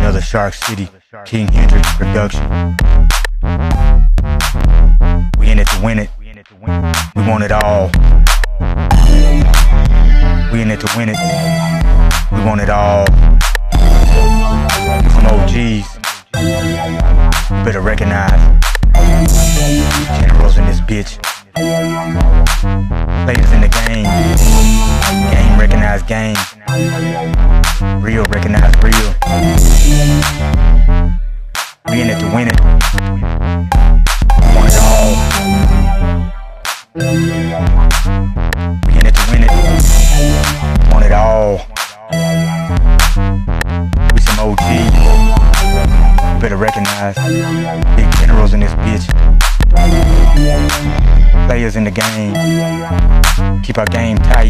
Another Sharkcity, King Hendrix production. We in it to win it. We want it all. We in it to win it. We want it all. Some OGs. You better recognize. Generals in this bitch. Players in the game. Game recognize game. Real recognize real. We in it to win it. We want it all. We in it to win it. Want it all. We some OGs. You better recognize. Big generals in this bitch. Players in the game. Keep our game tight.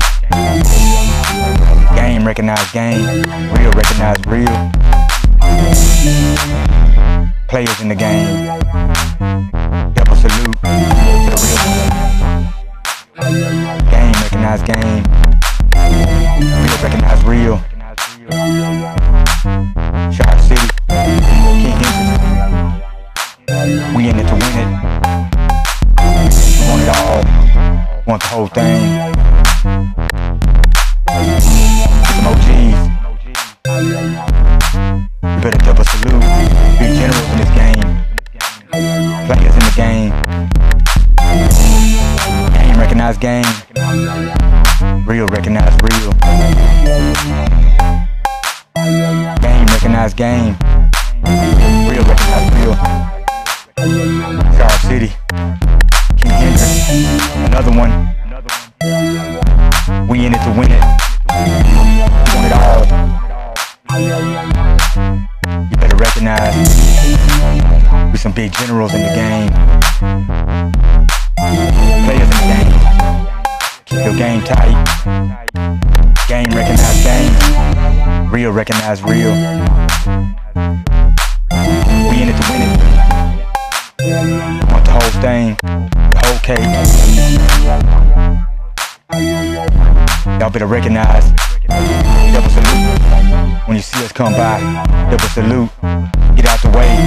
Game recognize game. Real recognize real. Players in the game. Double salute to the real one. Game recognize game. Real recognize real. Sharkcity, King Hendrix. We in it to win it. We want it all. Want the whole thing. Some OGs. You better double salute. Big generals in this game. Players in the game. Game recognize game. Real recognize real. Game recognize game. Real recognize real. Sharkcity, King Hendrix. Another one. We in it to win it. We want it all. You better recognize. We some big generals in the game. Players in the game. Keep your game tight. Game recognize game. Real recognize real. We in it to win it. Want the whole thing. The whole cake. Y'all better recognize. Double salute. When you see us come by, double salute. Get out the way.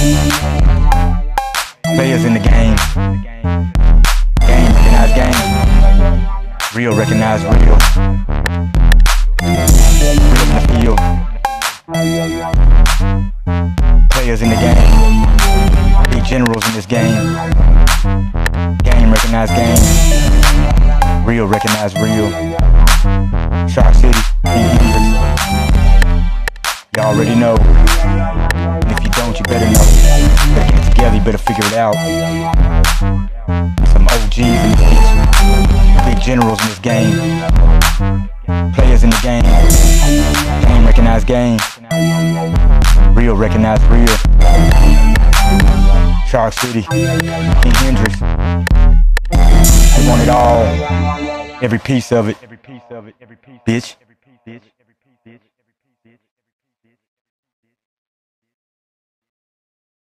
Players in the game. Game recognize game. Real recognize real. Real in the field. Players in the game. Big generals in this game. Game recognize game. Real recognize real. Sharkcity, King Hendrix. You already know. And if you don't, you better know. You better get it together, you better figure it out. Some OGs in this bitch. Big generals in this game. Players in the game. Game recognize game. Real recognize real. Sharkcity, King Hendrix. We want it all. Every piece of it. Bitch.